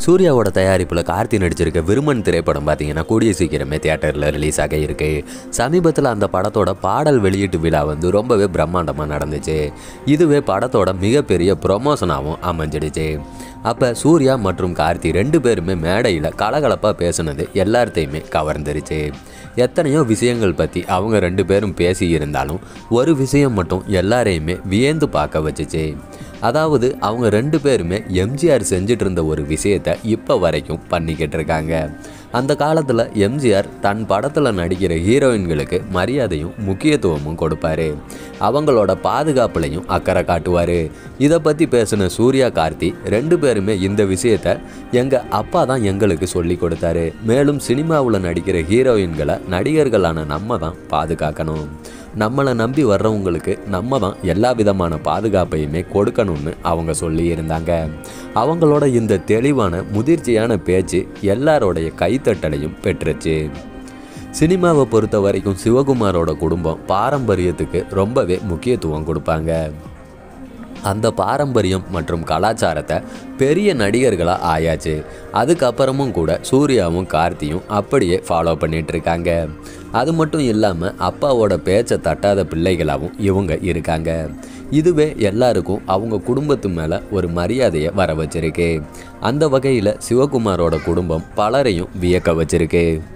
சூர்யாவோட தயாரிப்பில் கார்த்தி நடிச்சிருக்க விருமன் திரைப்படம் பார்த்தீங்கன்னா கூடிய சீக்கிரமே தியேட்டரில் ரிலீஸ் ஆக இருக்கு. சமீபத்தில் அந்த படத்தோட பாடல் வெளியீட்டு விழா ரொம்பவே பிரம்மாண்டமாக நடந்துச்சு. இதுவே படத்தோட மிகப்பெரிய ப்ரொமோஷனாகவும் அமைஞ்சிடுச்சு. அப்போ சூர்யா மற்றும் கார்த்தி 2 பேருமே மேடையில் கலகலப்பாக பேசுனது எல்லாத்தையுமே கவர்ந்துருச்சு. எத்தனையோ விஷயங்கள் பற்றி அவங்க 2 பேரும் பேசி இருந்தாலும் ஒரு விஷயம் மட்டும் எல்லாரையுமே வியந்து பார்க்க வச்சுச்சு. அதாவது அவங்க 2 பேருமே MGR செஞ்சுட்டு இருந்த ஒரு விஷயத்தை இப்போ வரைக்கும் பண்ணிக்கிட்டு இருக்காங்க. அந்த காலத்தில் MGR தன் படத்தில் நடிக்கிற ஹீரோயின்களுக்கு மரியாதையும் முக்கியத்துவமும் கொடுப்பாரு. அவங்களோட பாதுகாப்புலையும் அக்கறை காட்டுவார். இதை பற்றி பேசின சூர்யா கார்த்தி 2 பேருமே இந்த விஷயத்தை எங்கள் அப்பா தான் எங்களுக்கு சொல்லி கொடுத்தாரு. மேலும் சினிமாவில் நடிக்கிற ஹீரோயின்களை நடிகர்களான நம்ம தான் பாதுகாக்கணும். நம்மளை நம்பி வர்றவங்களுக்கு நம்ம தான் எல்லா விதமான பாதுகாப்பையுமே கொடுக்கணும்னு அவங்க சொல்லியிருந்தாங்க. அவங்களோட இந்த தெளிவான முதிர்ச்சியான பேச்சு எல்லாரோடைய கைத்தட்டலையும் பெற்றுச்சு. சினிமாவை பொறுத்த வரைக்கும் சிவகுமாரோட குடும்பம் பாரம்பரியத்துக்கு ரொம்பவே முக்கியத்துவம் கொடுப்பாங்க. அந்த பாரம்பரியம் மற்றும் கலாச்சாரத்தை பெரிய நடிகர்களாக ஆயாச்சு. அதுக்கப்புறமும் கூட சூர்யாவும் கார்த்தியும் அப்படியே ஃபாலோ பண்ணிகிட்ருக்காங்க. அது மட்டும் இல்லாமல் அப்பாவோட பேச்சை தட்டாத பிள்ளைகளாகவும் இவங்க இருக்காங்க. இதுவே எல்லாருக்கும் அவங்க குடும்பத்து மேலே ஒரு மரியாதையை வர வச்சிருக்கு. அந்த வகையில் சிவகுமாரோட குடும்பம் பலரையும் வியக்க வச்சிருக்கு.